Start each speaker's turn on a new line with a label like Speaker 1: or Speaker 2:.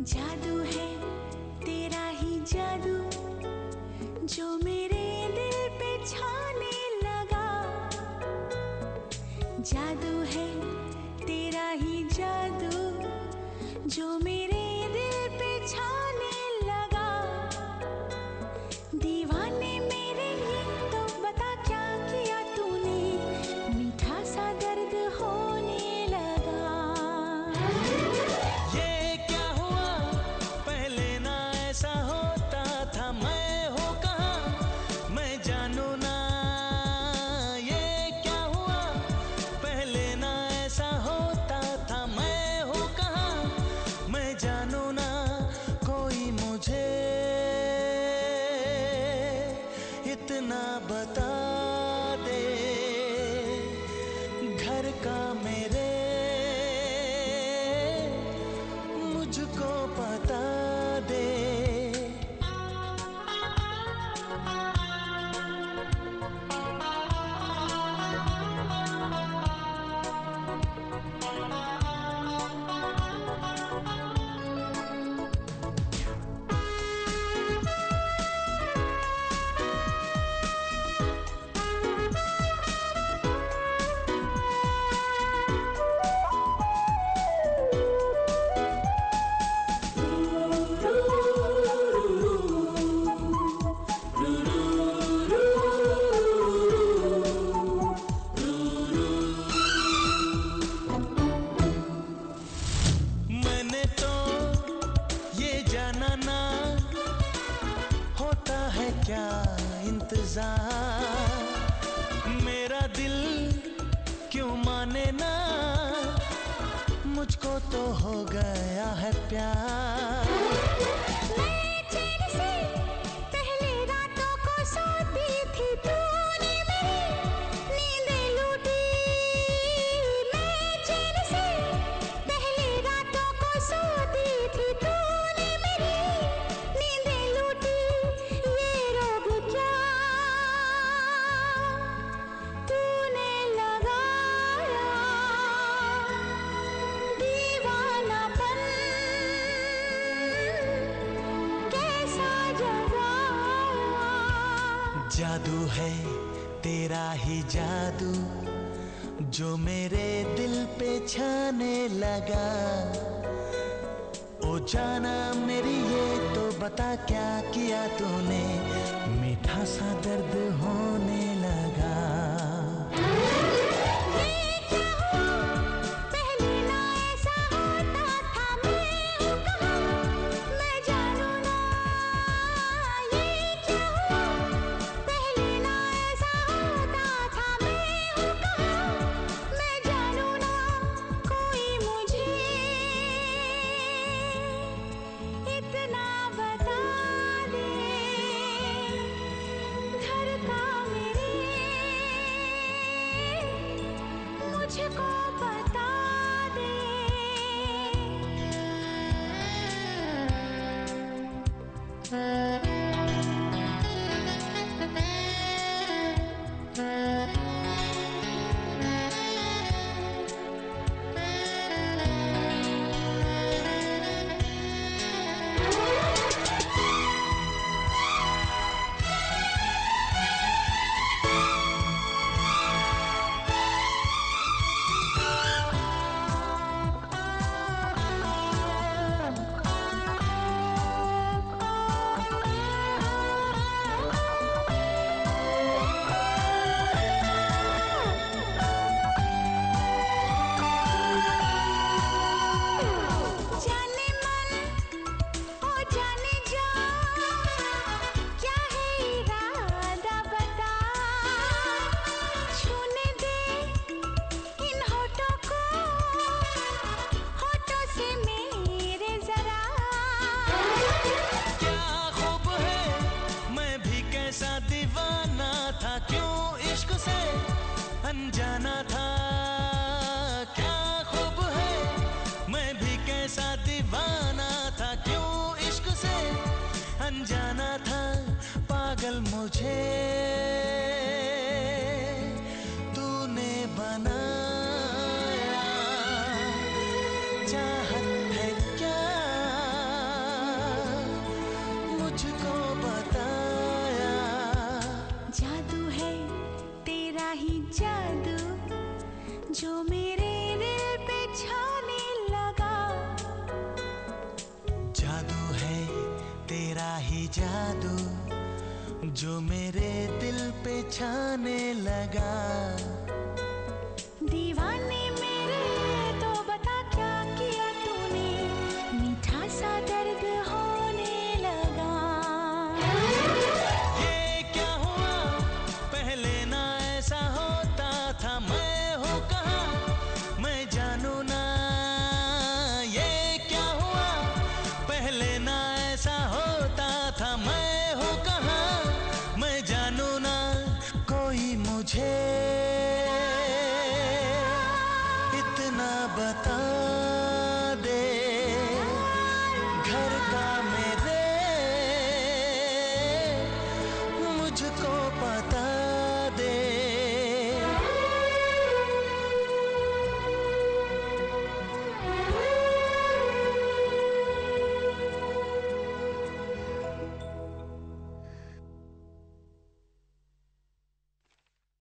Speaker 1: जादू है तेरा ही जादू जो मेरे दिल पे छाने लगा। जादू है तेरा ही जादू जो मेरे दिल पे छाने लगा। दीवाने मेरे ये तो बता क्या किया तूने, मीठा सा दर्द होने लगा।
Speaker 2: ये क्या हुआ पहले ना ऐसा होता था, मैं हूँ कहाँ मैं जानू ना। ये क्या हुआ पहले ना ऐसा होता था, मैं हूँ कहाँ मैं जानू ना। कोई मुझे इतना बता दे, घर का मेरे मुझको पता दे। मैंने तो ये जाना ना होता है क्या इंतजार, मेरा दिल क्यों माने ना, मुझको तो हो गया है प्यार।
Speaker 1: मैं चैन से पहले रातों को सोती थी, तूने मेरी नींदें लूटी। मैं चैन से पहले रातों को सोती थी, तूने मेरी नींदें लूटी। ये रोग क्या तूने लगाया, दीवानापन कैसा जगाया।
Speaker 2: जादू है तेरा ही जादू जो मेरे दिल पे छाने लगा। ओ जाना मेरी ये तो बता क्या किया तूने, मीठा सा दर्द होने लगा।
Speaker 1: ये क्या हुआ पहले ना ऐसा होता था, मैं हूँ कहाँ मैं जानू ना। ये क्या हुआ पहले ना ऐसा होता था, मैं हूँ कहाँ मैं जानू ना। कोई मुझे इतना बता दे, घर का मेरे मुझको बता दे। जाने मन ओ जाने जा, क्या है इरादा बता। छूने दे इन होठों को, होठों से मेरे जरा।
Speaker 2: क्या खूब है मैं भी कैसा दीवाना था, क्यों इश्क से अनजाना था। क्या खूब है मैं भी कैसा दीवाना था, क्यों इश्क से अनजाना था। पागल मुझे तूने बनाया, चाहत है क्या जादू जो मेरे दिल पे छाने लगा।
Speaker 1: दीवाने मेरे तो बता क्या किया तूने, मीठा सा दर्द होने लगा।
Speaker 2: ये क्या हुआ, पहले ना ऐसा होता था, मैं हूँ कहाँ मैं जानू ना। ये क्या हुआ, पहले ना ऐसा होता था, मैं हूँ कहाँ मैं जानू ना। कोई मुझे इतना बता दे, घर का मेरे मुझको पता